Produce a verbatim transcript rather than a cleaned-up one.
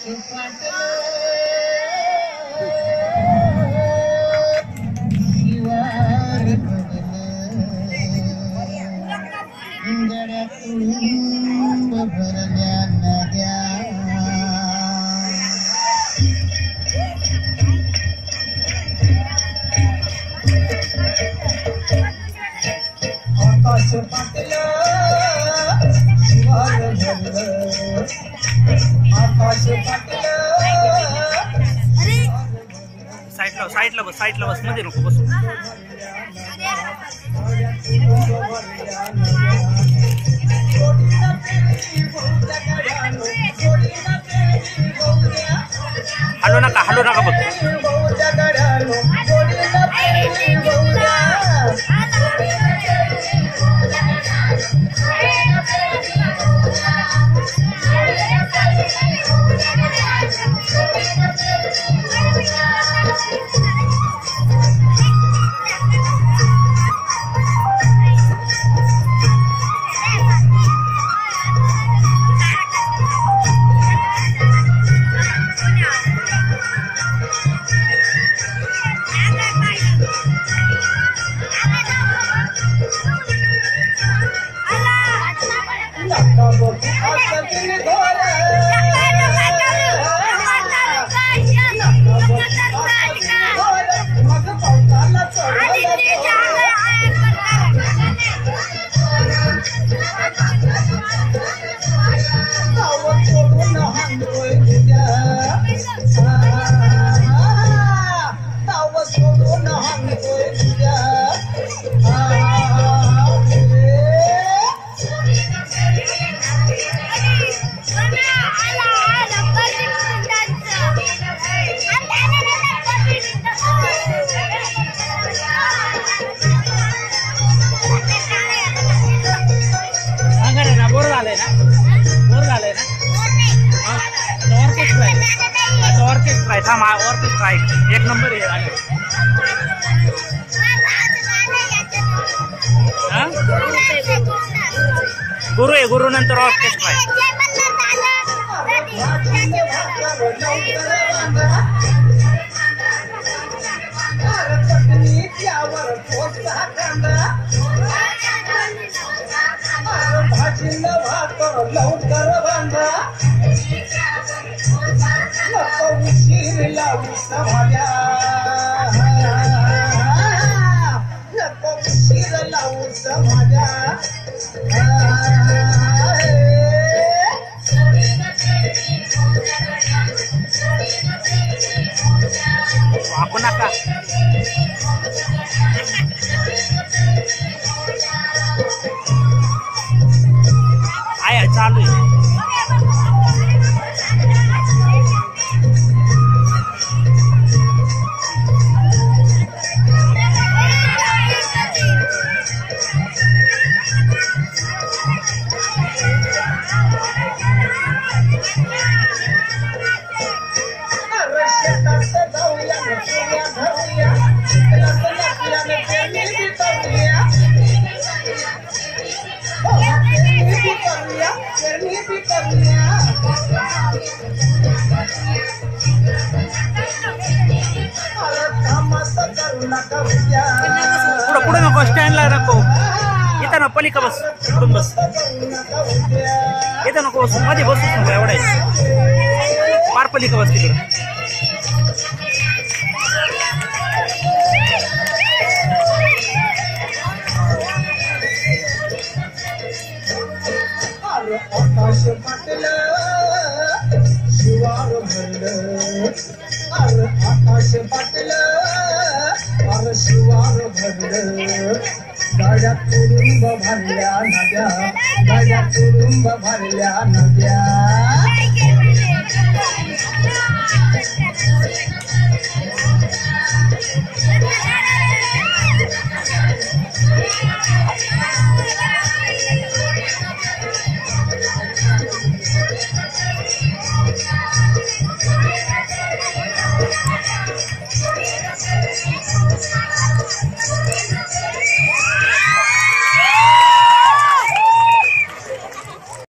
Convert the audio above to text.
साईडला साईडला बस साईडला बस मध्ये नको बसू. हलू नका हलू नका बघ. थांब ऑर्केस्ट्रा एक नंबर आहे. गुरु आहे गुरु नंतर ऑर्केस्ट्रा आहे. आपण नका आहे चालू आहे. पुढं पुढे नको स्टँडला नको. इथं ना पलिका बस इकडून बस. इथं नको बस मध्ये बसूच नको एवढा आहे. पार पलिका बस तिकडं. आकाश पाटलं शिवार भरलं. अरे आकाश पाटलं अरे शिवार भरलं. गाड्या तुडुंब भरल्या नद्या गाड्या तुडुंब भरल्या नद्या.